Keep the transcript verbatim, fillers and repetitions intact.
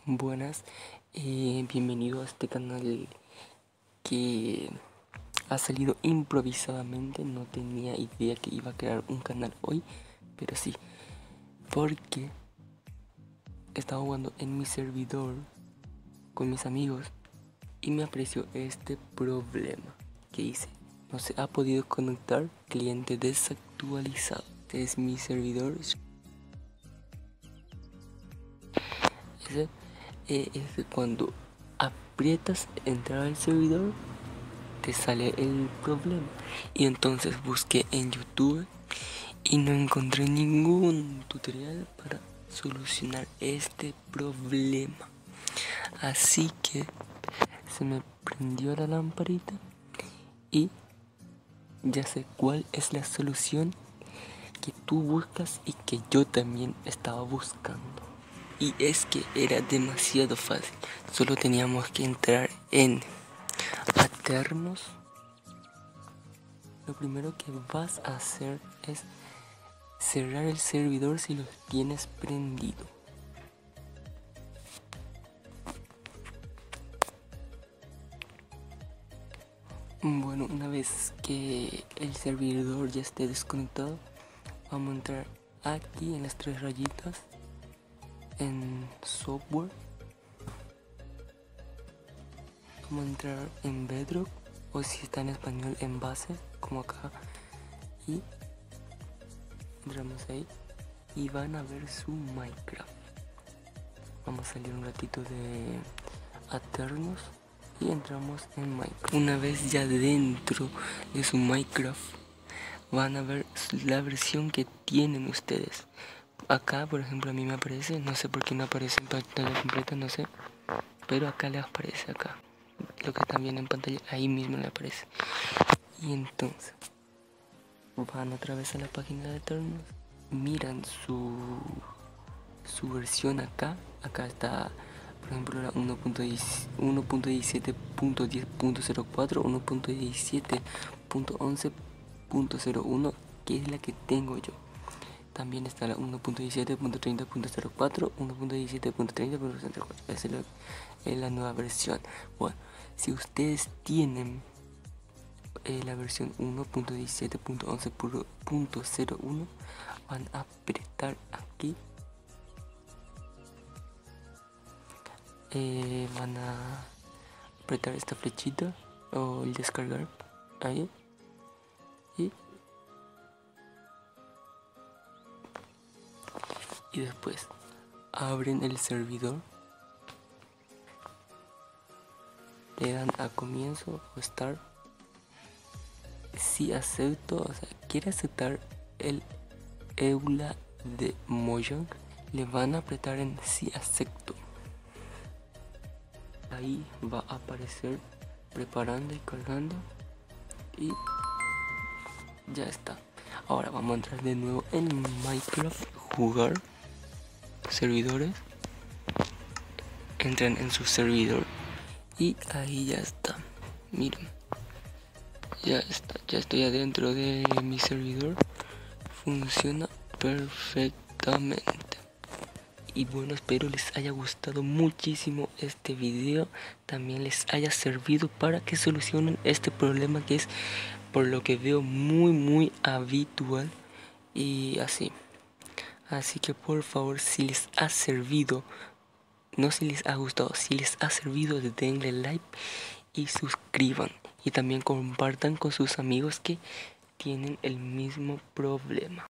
Buenas, eh, bienvenido a este canal que ha salido improvisadamente. No tenía idea que iba a crear un canal hoy, pero sí, porque estaba jugando en mi servidor con mis amigos y me apareció este problema que hice. No se ha podido conectar, cliente desactualizado. Este es mi servidor. Ese eh, es que cuando aprietas entrar al servidor te sale el problema, y entonces busqué en YouTube y no encontré ningún tutorial para solucionar este problema, así que se me prendió la lamparita y ya sé cuál es la solución que tú buscas y que yo también estaba buscando. Y es que era demasiado fácil. Solo teníamos que entrar en Aternos. Lo primero que vas a hacer es cerrar el servidor si lo tienes prendido. Bueno, una vez que el servidor ya esté desconectado, vamos a entrar aquí en las tres rayitas en software. Vamos a entrar en Bedrock, o si está en español en base, como acá, y entramos ahí y van a ver su Minecraft. Vamos a salir un ratito de Aternos y entramos en Minecraft. Una vez ya dentro de su Minecraft, van a ver la versión que tienen ustedes. Acá, por ejemplo, a mí me aparece, no sé por qué no aparece en pantalla completa, no sé, pero acá les aparece acá. Lo que está bien en pantalla, ahí mismo le aparece. Y entonces van otra vez a la página de Aternos, miran su su versión acá. Acá está, por ejemplo, la uno punto diecisiete punto diez punto cero cuatro, uno punto diecisiete punto once punto cero uno, que es la que tengo yo. También está la uno punto diecisiete punto treinta punto cero cuatro, uno punto diecisiete punto treinta punto cero cuatro. Esa es la, es la nueva versión. Bueno, si ustedes tienen eh, la versión uno punto diecisiete punto once punto cero uno, van a apretar aquí. Eh, van a apretar esta flechita o el descargar ahí, y y después abren el servidor, le dan a comienzo o start. Si acepto, o sea, quiere aceptar el Eula de Mojang, le van a apretar en si acepto. Ahí va a aparecer preparando y cargando, y ya está. Ahora vamos a entrar de nuevo en Minecraft, jugar, servidores. Entran en su servidor y ahí ya está. Miren, ya está, ya estoy adentro de mi servidor. Funciona perfectamente. Y bueno, espero les haya gustado muchísimo este video, también les haya servido para que solucionen este problema que es, por lo que veo, muy muy habitual y así. Así que por favor, si les ha servido, no si les ha gustado, si les ha servido, denle like y suscriban, y también compartan con sus amigos que tienen el mismo problema.